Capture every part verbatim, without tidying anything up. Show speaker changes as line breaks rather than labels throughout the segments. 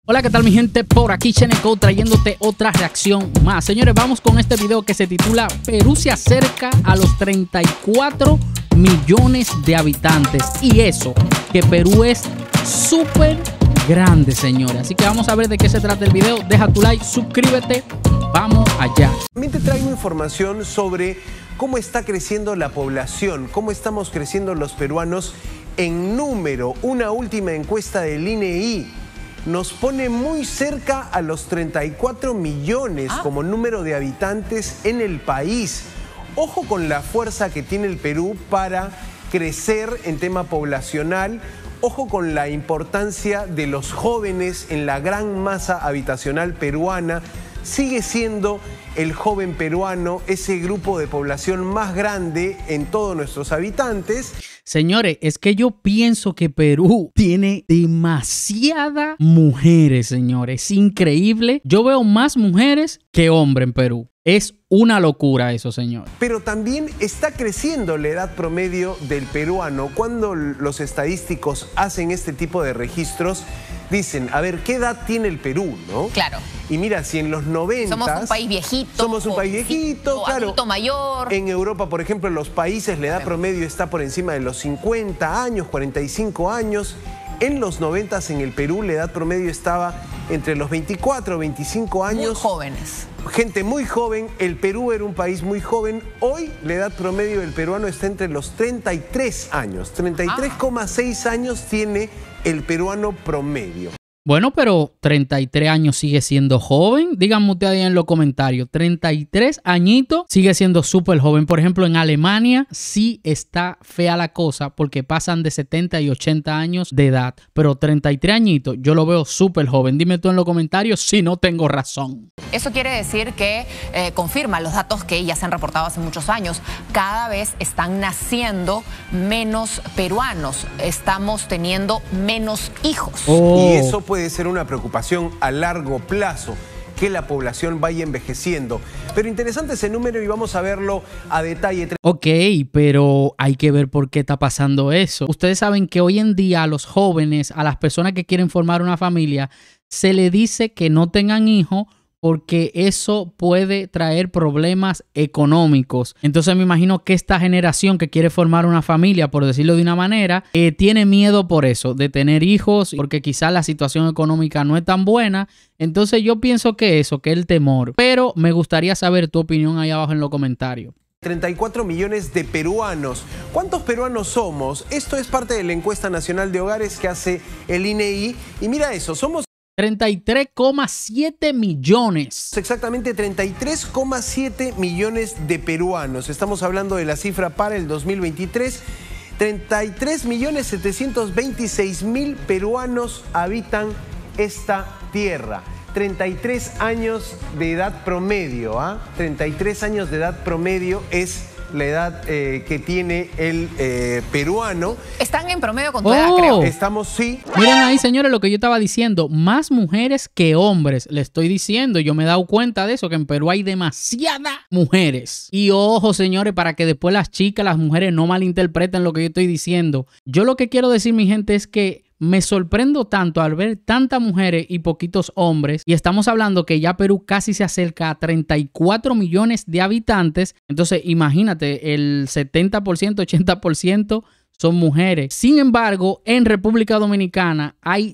Hola, ¿qué tal mi gente? Por aquí Cheneco trayéndote otra reacción más. Señores, vamos con este video que se titula Perú se acerca a los treinta y cuatro millones de habitantes. Y eso, que Perú es súper grande, señores. Así que vamos a ver de qué se trata el video. Deja tu like, suscríbete. Vamos allá.
También te traigo información sobre cómo está creciendo la población, cómo estamos creciendo los peruanos en número. Una última encuesta del I N E I nos pone muy cerca a los treinta y cuatro millones ah. como número de habitantes en el país. Ojo con la fuerza que tiene el Perú para crecer en tema poblacional. Ojo con la importancia de los jóvenes en la gran masa habitacional peruana. Sigue siendo el joven peruano ese grupo de población más grande en todos nuestros habitantes.
Señores, es que yo pienso que Perú tiene demasiadas mujeres, señores. Es increíble. Yo veo más mujeres que hombres en Perú. Es una locura eso, señor.
Pero también está creciendo la edad promedio del peruano. Cuando los estadísticos hacen este tipo de registros, dicen, a ver, ¿qué edad tiene el Perú, no?
Claro.
Y mira, si en los noventa...
Somos un país viejito.
Somos un país viejito, claro.
Adulto mayor.
En Europa, por ejemplo, en los países la edad promedio está por encima de los cincuenta años, cuarenta y cinco años. En los noventa en el Perú la edad promedio estaba entre los veinticuatro, veinticinco años.
Muy jóvenes.
Gente muy joven. El Perú era un país muy joven. Hoy la edad promedio del peruano está entre los treinta y tres años. treinta y tres coma seis ah. años tiene el peruano promedio.
Bueno, pero treinta y tres años sigue siendo joven. Díganme ustedes ahí en los comentarios. treinta y tres añitos sigue siendo súper joven. Por ejemplo, en Alemania sí está fea la cosa porque pasan de setenta y ochenta años de edad. Pero treinta y tres añitos yo lo veo súper joven. Dime tú en los comentarios si no tengo razón.
Eso quiere decir que eh, confirma los datos que ya se han reportado hace muchos años. Cada vez están naciendo menos peruanos. Estamos teniendo menos hijos.
Oh. Y eso puede ser una preocupación a largo plazo, que la población vaya envejeciendo. Pero interesante ese número y vamos a verlo a detalle.
Ok, pero hay que ver por qué está pasando eso. Ustedes saben que hoy en día a los jóvenes, a las personas que quieren formar una familia, se le dice que no tengan hijos porque eso puede traer problemas económicos. Entonces me imagino que esta generación que quiere formar una familia, por decirlo de una manera, eh, tiene miedo por eso, de tener hijos, porque quizás la situación económica no es tan buena. Entonces yo pienso que eso, que es el temor. Pero me gustaría saber tu opinión ahí abajo en los comentarios.
treinta y cuatro millones de peruanos. ¿Cuántos peruanos somos? Esto es parte de la encuesta nacional de hogares que hace el I N E I. Y mira eso, somos
treinta y tres coma siete millones.
Exactamente treinta y tres coma siete millones de peruanos. Estamos hablando de la cifra para el dos mil veintitrés. treinta y tres millones setecientos veintiséis mil peruanos habitan esta tierra. treinta y tres años de edad promedio. ¿ah? treinta y tres años de edad promedio es la edad eh, que tiene el eh, peruano.
Están en promedio con tu
oh.
edad, creo.
Estamos, sí.
Miren ahí, señores, lo que yo estaba diciendo. Más mujeres que hombres. Le estoy diciendo, yo me he dado cuenta de eso, que en Perú hay demasiadas mujeres. Y ojo, señores, para que después las chicas, las mujeres no malinterpreten lo que yo estoy diciendo. Yo lo que quiero decir, mi gente, es que me sorprendo tanto al ver tantas mujeres y poquitos hombres. Y estamos hablando que ya Perú casi se acerca a treinta y cuatro millones de habitantes. Entonces, imagínate, el setenta por ciento, ochenta por ciento son mujeres. Sin embargo, en República Dominicana hay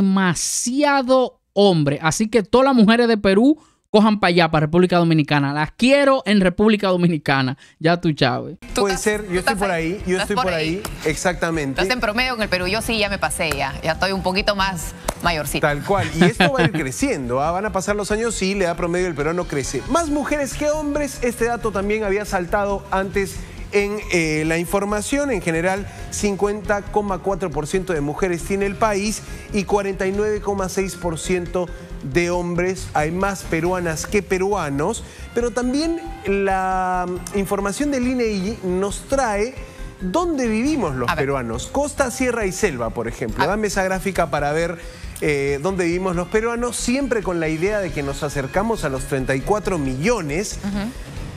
demasiado hombre. Así que todas las mujeres de Perú cojan para allá, para República Dominicana. Las quiero en República Dominicana. Ya tú, Chávez.
Puede ser, yo estoy por ahí, yo estoy por ahí, exactamente.
Estás en promedio en el Perú, yo sí ya me pasé ya, ya estoy un poquito más mayorcito.
Tal cual, y esto va a ir creciendo, ¿ah? Van a pasar los años y la edad promedio del peruano crece. Más mujeres que hombres, este dato también había saltado antes en eh, la información. En general, cincuenta coma cuatro por ciento de mujeres tiene el país y cuarenta y nueve coma seis por ciento de hombres. Hay más peruanas que peruanos, pero también la información del I N E I nos trae dónde vivimos los peruanos. Costa, sierra y selva, por ejemplo. Dame esa gráfica para ver eh, dónde vivimos los peruanos, siempre con la idea de que nos acercamos a los treinta y cuatro millones. Uh-huh.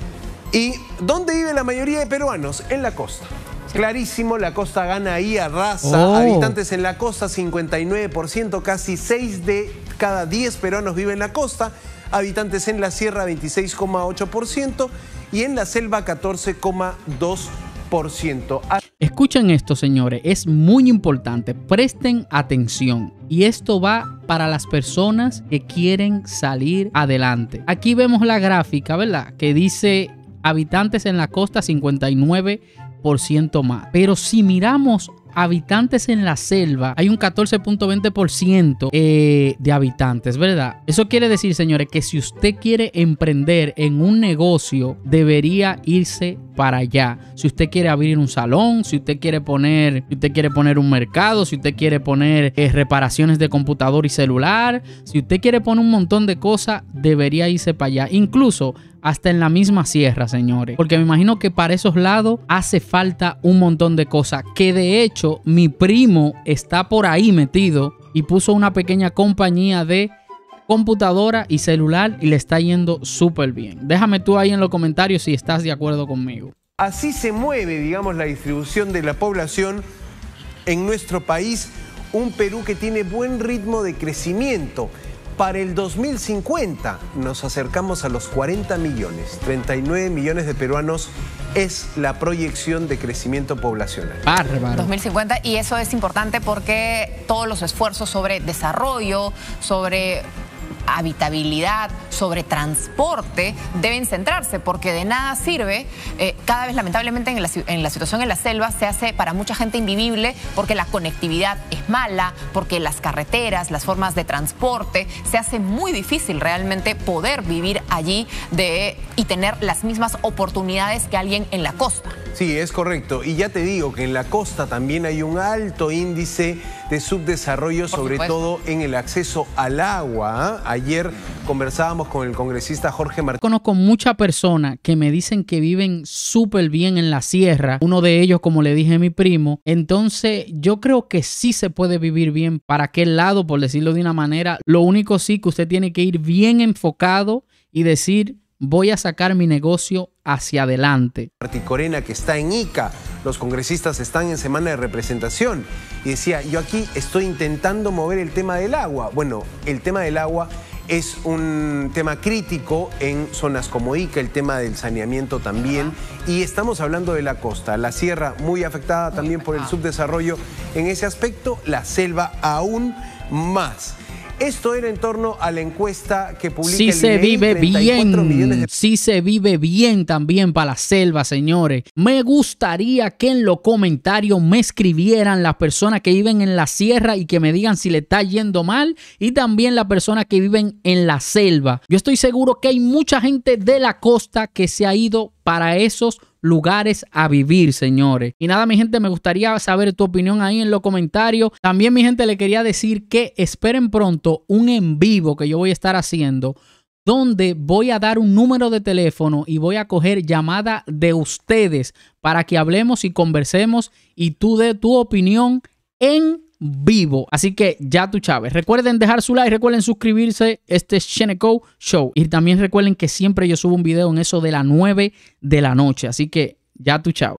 ¿Y dónde vive la mayoría de peruanos? En la costa. Clarísimo, la costa gana ahí, arrasa.
Oh.
Habitantes en la costa, cincuenta y nueve por ciento, casi seis de cada diez peruanos vive en la costa, habitantes en la sierra veintiséis coma ocho por ciento y en la selva catorce coma dos por ciento.
Escuchen esto, señores, es muy importante, presten atención. Y esto va para las personas que quieren salir adelante. Aquí vemos la gráfica, ¿verdad? Que dice habitantes en la costa cincuenta y nueve por ciento más. Pero si miramos habitantes en la selva, hay un catorce punto veinte por ciento eh, de habitantes, ¿verdad? Eso quiere decir, señores, que si usted quiere emprender en un negocio, debería irse para allá. Si usted quiere abrir un salón, si usted quiere poner, si usted quiere poner un mercado, si usted quiere poner eh, reparaciones de computador y celular, si usted quiere poner un montón de cosas, debería irse para allá. Incluso hasta en la misma sierra, señores. Porque me imagino que para esos lados hace falta un montón de cosas. Que de hecho, mi primo está por ahí metido y puso una pequeña compañía de computadora y celular y le está yendo súper bien. Déjame tú ahí en los comentarios si estás de acuerdo conmigo.
Así se mueve, digamos, la distribución de la población en nuestro país. Un Perú que tiene buen ritmo de crecimiento. Para el dos mil cincuenta nos acercamos a los cuarenta millones. treinta y nueve millones de peruanos es la proyección de crecimiento poblacional.
Bárbaro.
dos mil cincuenta, y eso es importante porque todos los esfuerzos sobre desarrollo, sobre habitabilidad, sobre transporte, deben centrarse, porque de nada sirve, eh, cada vez lamentablemente en la, en la situación en la selva se hace para mucha gente invivible porque la conectividad es mala, porque las carreteras, las formas de transporte, se hace muy difícil realmente poder vivir allí de, y tener las mismas oportunidades que alguien en la costa.
Sí, es correcto. Y ya te digo que en la costa también hay un alto índice de subdesarrollo,
Por
sobre
supuesto.
todo en el acceso al agua. ¿eh? Ayer conversábamos con el congresista Jorge Martínez.
Conozco muchas personas que me dicen que viven súper bien en la sierra. Uno de ellos, como le dije a mi primo. Entonces, yo creo que sí se puede vivir bien para aquel lado, por decirlo de una manera. Lo único sí que usted tiene que ir bien enfocado y decir: voy a sacar mi negocio hacia adelante.
Martí Corena, que está en Ica, los congresistas están en semana de representación, y decía: yo aquí estoy intentando mover el tema del agua. Bueno, el tema del agua es un tema crítico en zonas como Ica, el tema del saneamiento también, y estamos hablando de la costa, la sierra muy afectada también por el subdesarrollo en ese aspecto, la selva aún más. Esto era en torno a la encuesta que publica
Sí
el
se
I N E I,
vive
treinta y cuatro millones
bien,
de...
sí se vive bien también para la selva, señores. Me gustaría que en los comentarios me escribieran las personas que viven en la sierra y que me digan si le está yendo mal, y también las personas que viven en la selva. Yo estoy seguro que hay mucha gente de la costa que se ha ido para esos lugares a vivir, señores. Y nada, mi gente, me gustaría saber tu opinión ahí en los comentarios. También, mi gente, le quería decir que esperen pronto un en vivo que yo voy a estar haciendo, donde voy a dar un número de teléfono y voy a coger llamada de ustedes para que hablemos y conversemos y tú des tu opinión en vivo. Así que ya tú sabes. Recuerden dejar su like, recuerden suscribirse. Este es Sheneco Show. Y también recuerden que siempre yo subo un video en eso de las nueve de la noche. Así que ya tú chao.